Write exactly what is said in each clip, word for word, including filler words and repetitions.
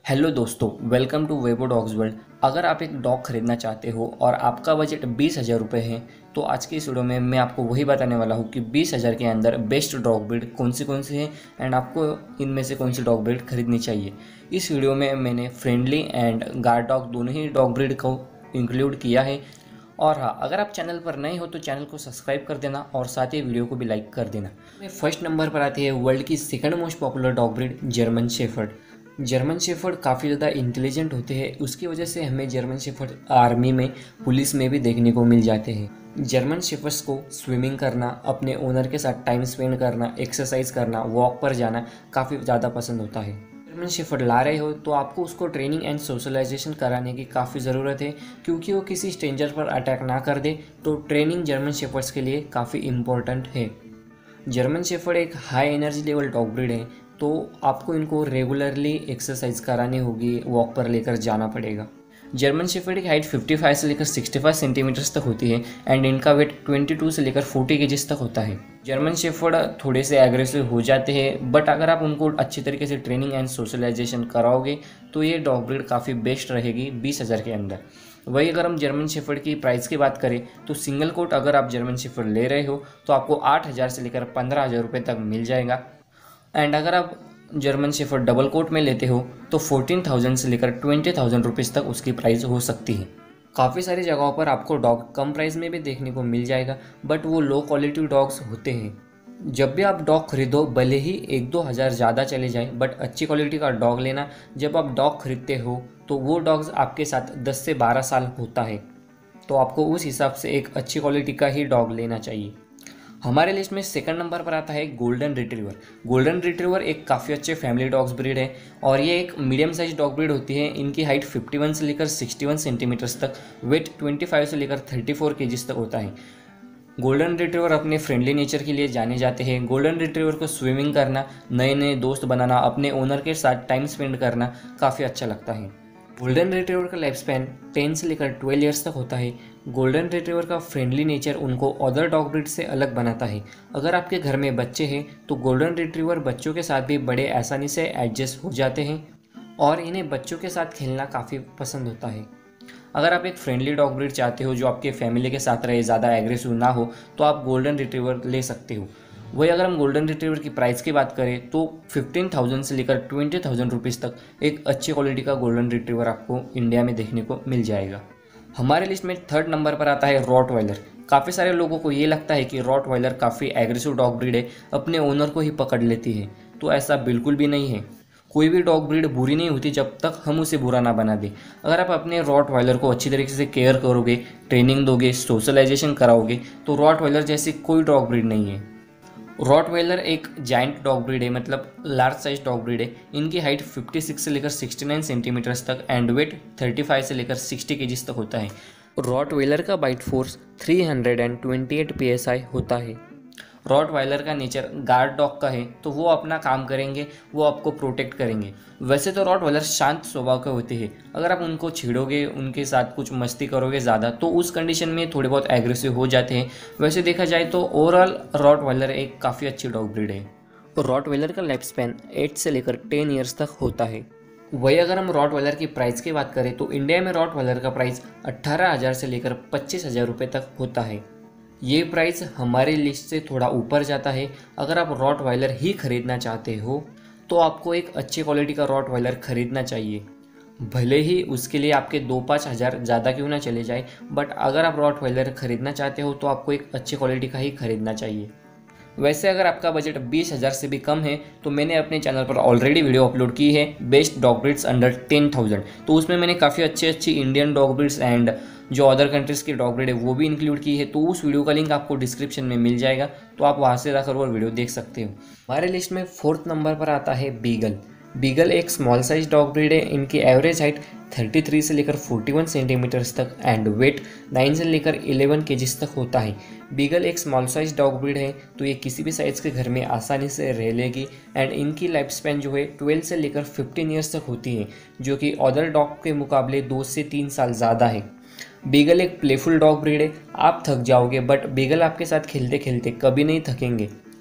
Hello दोस्तों, welcome to Webo dogs world. अगर आप एक डॉग खरीदना चाहते हो और आपका बजट बीस हज़ार रुपये है तो आज की इस वीडियो में मैं आपको वही बताने वाला हूँ कि बीस हज़ार के अंदर बेस्ट डॉग ब्रीड कौन सी कौन सी है एंड आपको इनमें से कौन सी डॉग ब्रीड खरीदनी चाहिए। इस वीडियो में मैंने फ्रेंडली एंड गार्ड डॉग दोनों ही डॉग ब्रीड को इंक्लूड किया है। और हाँ, अगर आप चैनल पर नए हो तो चैनल को सब्सक्राइब कर देना और साथ ही वीडियो को भी लाइक कर देना। फर्स्ट नंबर पर आती है वर्ल्ड की second most popular dog breed German shepherd. German shepherd काफ़ी ज़्यादा इंटेलिजेंट होते हैं, उसकी वजह से हमें जर्मन शेफर्ड आर्मी में, पुलिस में भी देखने को मिल जाते हैं। जर्मन शेफर्ड्स को स्विमिंग करना, अपने ओनर के साथ टाइम स्पेंड करना, एक्सरसाइज करना, वॉक पर जाना काफ़ी ज़्यादा पसंद होता है। जर्मन शेफर्ड ला रहे हो तो आपको उसको ट्रेनिंग एंड सोशलाइजेशन कराने की काफ़ी ज़रूरत है, क्योंकि वो किसी स्ट्रेंजर पर अटैक ना कर दे। तो ट्रेनिंग जर्मन शेफर्ड्स के लिए काफ़ी इम्पोर्टेंट है। जर्मन शेफर्ड एक high energy level dog breed है, तो आपको इनको रेगुलरली एक्सरसाइज करानी होगी, वॉक पर लेकर जाना पड़ेगा। जर्मन शेफर्ड की हाइट पचपन से लेकर पैंसठ सेंटीमीटर्स तक होती है एंड इनका वेट बाईस से लेकर चालीस केजीज तक होता है। जर्मन शेफर्ड थोड़े से एग्रेसिव हो जाते हैं, बट अगर आप उनको अच्छी तरीके से ट्रेनिंग एंड सोशलाइजेशन कराओगे तो ये डॉग ब्रीड काफ़ी बेस्ट रहेगी बीस हज़ार के अंदर। वही अगर हम जर्मन शेफर्ड की प्राइस की बात करें तो सिंगल कोट अगर आप जर्मन शेफर्ड ले रहे हो तो आपको आठ हज़ार से लेकर पंद्रह हज़ार रुपये तक मिल जाएगा। एंड अगर आप जर्मन शेफर्ड डबल कोट में लेते हो तो फोर्टीन थाउजेंड से लेकर ट्वेंटी थाउजेंड रुपीज़ तक उसकी प्राइस हो सकती है। काफ़ी सारी जगहों पर आपको डॉग कम प्राइस में भी देखने को मिल जाएगा, बट वो लो क्वालिटी डॉग्स होते हैं। जब भी आप डॉग खरीदो, भले ही एक दो हज़ार ज़्यादा चले जाए, बट अच्छी क्वालिटी का डॉग लेना। जब आप डॉग खरीदते हो तो वो डॉग्स आपके साथ दस से बारह साल होता है, तो आपको उस हिसाब से एक अच्छी क्वालिटी का ही डॉग लेना चाहिए। हमारे लिस्ट में सेकंड नंबर पर आता है गोल्डन रिट्रीवर। गोल्डन रिट्रीवर एक काफ़ी अच्छे फैमिली डॉग्स ब्रीड है और ये एक मीडियम साइज डॉग ब्रीड होती है। इनकी हाइट इक्यावन से लेकर इकसठ सेंटीमीटर्स तक, वेट पच्चीस से लेकर चौंतीस केजीज तक होता है। गोल्डन रिट्रीवर अपने फ्रेंडली नेचर के लिए जाने जाते हैं। गोल्डन रिट्रीवर को स्विमिंग करना, नए नए दोस्त बनाना, अपने ओनर के साथ टाइम स्पेंड करना काफ़ी अच्छा लगता है। गोल्डन रिट्रीवर का लाइफ स्पैन टेन से लेकर ट्वेल्व ईयर्स तक होता है। गोल्डन रिट्रीवर का फ्रेंडली नेचर उनको अदर डॉग ब्रीड से अलग बनाता है। अगर आपके घर में बच्चे हैं तो गोल्डन रिट्रीवर बच्चों के साथ भी बड़े आसानी से एडजस्ट हो जाते हैं और इन्हें बच्चों के साथ खेलना काफ़ी पसंद होता है। अगर आप एक फ्रेंडली डॉग ब्रीड चाहते हो जो आपके फैमिली के साथ रहे, ज़्यादा एग्रेसिव ना हो, तो आप गोल्डन रिट्रीवर ले सकते हो। वही अगर हम गोल्डन रिट्रीवर की प्राइस की बात करें तो फिफ्टीन थाउजेंड से लेकर ट्वेंटी थाउजेंड रुपीज़ तक एक अच्छी क्वालिटी का गोल्डन रिट्रीवर आपको इंडिया में देखने को मिल जाएगा। हमारे लिस्ट में थर्ड नंबर पर आता है रॉटवाइलर। काफ़ी सारे लोगों को ये लगता है कि रॉटवाइलर काफ़ी एग्रेसिव डॉग ब्रीड है, अपने ओनर को ही पकड़ लेती है, तो ऐसा बिल्कुल भी नहीं है। कोई भी डॉग ब्रीड बुरी नहीं होती जब तक हम उसे बुरा ना बना दें। अगर आप अपने रॉटवाइलर को अच्छी तरीके से केयर करोगे, ट्रेनिंग दोगे, सोशलाइजेशन कराओगे, तो रॉटवाइलर जैसी कोई डॉग ब्रीड नहीं है। रॉटवाइलर एक जाइंट डॉग ब्रीड है, मतलब लार्ज साइज डॉग ब्रीड है। इनकी हाइट छप्पन से लेकर उनहत्तर सेंटीमीटर्स तक एंड वेट पैंतीस से लेकर साठ केजीज तक होता है। रॉटवाइलर का बाइट फोर्स तीन सौ अट्ठाईस पीएसआई होता है। रॉटवाइलर का नेचर गार्ड डॉग का है, तो वो अपना काम करेंगे, वो आपको प्रोटेक्ट करेंगे। वैसे तो रॉटवाइलर शांत स्वभाव के होते हैं, अगर आप उनको छेड़ोगे, उनके साथ कुछ मस्ती करोगे ज़्यादा, तो उस कंडीशन में थोड़े बहुत एग्रेसिव हो जाते हैं। वैसे देखा जाए तो ओवरऑल रॉटवाइलर एक काफ़ी अच्छी डॉग ब्रीड है। रॉटवाइलर का लाइफ स्पैन एट से लेकर टेन ईयर्स तक होता है। वही अगर हम रॉटवाइलर की प्राइस की बात करें तो इंडिया में रॉटवाइलर का प्राइस अट्ठारह हज़ार से लेकर पच्चीस हज़ार रुपये तक होता है। ये प्राइस हमारी लिस्ट से थोड़ा ऊपर जाता है। अगर आप रॉटवाइलर ही खरीदना चाहते हो तो आपको एक अच्छी क्वालिटी का रॉटवाइलर खरीदना चाहिए, भले ही उसके लिए आपके दो पाँच हज़ार ज़्यादा क्यों ना चले जाए, बट अगर आप रॉटवाइलर खरीदना चाहते हो तो आपको एक अच्छी क्वालिटी का ही खरीदना चाहिए। वैसे अगर आपका बजट बीस हज़ार से भी कम है तो मैंने अपने चैनल पर ऑलरेडी वीडियो अपलोड की है best dog breeds under ten thousand, तो उसमें मैंने काफ़ी अच्छी अच्छी इंडियन डॉग ब्रीड्स एंड जो अदर कंट्रीज़ की डॉग ब्रीड है वो भी इंक्लूड की है। तो उस वीडियो का लिंक आपको डिस्क्रिप्शन में मिल जाएगा, तो आप वहाँ से जाकर वो वीडियो देख सकते हो। हमारे लिस्ट में फोर्थ नंबर पर आता है बीगल। बीगल एक स्मॉल साइज डॉग ब्रीड है। इनकी एवरेज हाइट तैंतीस से लेकर इकतालीस सेंटीमीटर्स तक एंड वेट नौ से लेकर ग्यारह केजीज तक होता है। बीगल एक स्मॉल साइज डॉग ब्रीड है, तो ये किसी भी साइज़ के घर में आसानी से रह लेगी एंड इनकी लाइफ स्पैन जो है बारह से लेकर पंद्रह ईयर्स तक होती है, जो कि अदर डॉग के मुकाबले दो से तीन साल ज़्यादा है। बीगल एक प्लेफुल डॉग ब्रीड है। आप थक जाओगे बट बीगल आपके साथ खेलते खेलते कभी नहीं थकेंगे।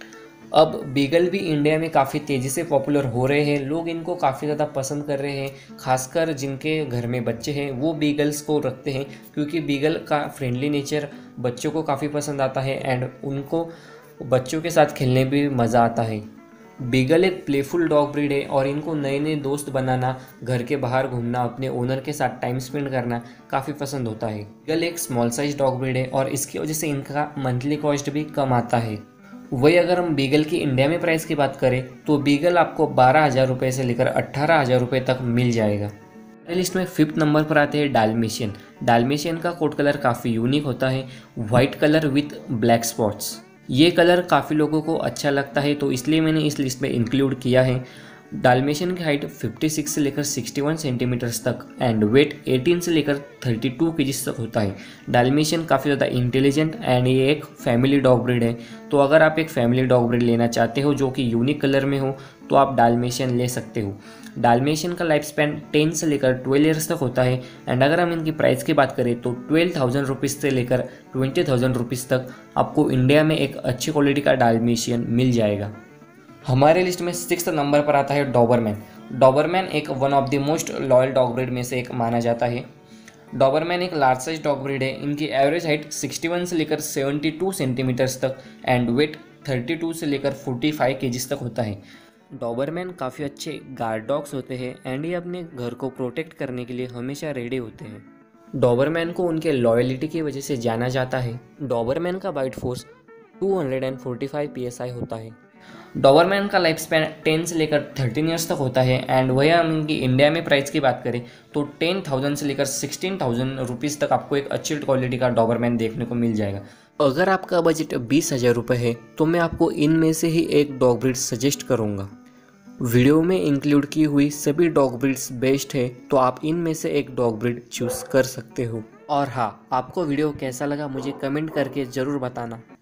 अब बीगल भी इंडिया में काफ़ी तेज़ी से पॉपुलर हो रहे हैं, लोग इनको काफ़ी ज़्यादा पसंद कर रहे हैं। खासकर जिनके घर में बच्चे हैं वो बीगल्स को रखते हैं, क्योंकि बीगल का फ्रेंडली नेचर बच्चों को काफ़ी पसंद आता है एंड उनको बच्चों के साथ खेलने भी मज़ा आता है। बीगल एक प्लेफुल डॉग ब्रीड है और इनको नए नए दोस्त बनाना, घर के बाहर घूमना, अपने ओनर के साथ टाइम स्पेंड करना काफ़ी पसंद होता है। बीगल एक स्मॉल साइज डॉग ब्रीड है और इसकी वजह से इनका मंथली कॉस्ट भी कम आता है। वही अगर हम बीगल की इंडिया में प्राइस की बात करें तो बीगल आपको बारह हज़ार रुपये से लेकर अट्ठारह हज़ार रुपये तक मिल जाएगा। लिस्ट में फिफ्थ नंबर पर आते हैं डाल्मेशियन। डाल्मेशियन का कोट कलर काफ़ी यूनिक होता है, white colour with black spots. ये कलर काफ़ी लोगों को अच्छा लगता है, तो इसलिए मैंने इस लिस्ट में इंक्लूड किया है। डाल्मेशियन की हाइट छप्पन से लेकर इकसठ सेंटीमीटर्स तक एंड वेट अठारह से लेकर बत्तीस केजीज तक होता है। डाल्मेशियन काफ़ी ज़्यादा इंटेलिजेंट एंड ये एक फैमिली डॉग ब्रीड है, तो अगर आप एक फैमिली डॉग ब्रीड लेना चाहते हो जो कि यूनिक कलर में हो तो आप डाल्मेशियन ले सकते हो। डाल्मेशियन का लाइफ स्पैन टेन से लेकर ट्वेल्व ईयर्स तक होता है एंड अगर हम इनकी प्राइस की बात करें तो ट्वेल्व थाउजेंड रुपीज़ से लेकर ट्वेंटी थाउजेंड रुपीज़ तक आपको इंडिया में एक अच्छी क्वालिटी का डाल्मेशियन मिल जाएगा। हमारे लिस्ट में सिक्स्थ नंबर पर आता है डॉबरमैन। डॉबरमैन एक one of the most loyal dog breed में से एक माना जाता है। डॉबरमैन एक लार्ज साइज डॉग ब्रीड है। इनकी एवरेज हाइट इकसठ से लेकर बहत्तर सेंटीमीटर्स तक एंड वेट बत्तीस से लेकर पैंतालीस केजीज तक होता है। डॉबरमैन काफ़ी अच्छे गार्ड डॉग्स होते हैं एंड ये अपने घर को प्रोटेक्ट करने के लिए हमेशा रेडी होते हैं। डॉबरमैन को उनके लॉयलिटी की वजह से जाना जाता है। डॉबरमैन का बाइट फोर्स दो सौ पैंतालीस पी एस आई होता है। डॉबरमैन का लाइफ स्पैन टेन से लेकर थर्टीन ईयर्स तक होता है एंड वही हम इनकी इंडिया में प्राइस की बात करें तो टेन थाउजेंड से लेकर सिक्सटीन थाउजेंड रुपीज़ तक आपको एक अच्छी क्वालिटी का डॉबरमैन देखने को मिल जाएगा। अगर आपका बजट बीस हज़ार रुपये है तो मैं आपको इनमें से ही एक डॉग ब्रीड सजेस्ट करूँगा। वीडियो में इंक्लूड की हुई सभी डॉग ब्रीड्स बेस्ट है, तो आप इनमें से एक डॉग ब्रीड चूज़ कर सकते हो। और हाँ, आपको वीडियो कैसा लगा मुझे कमेंट करके ज़रूर बताना।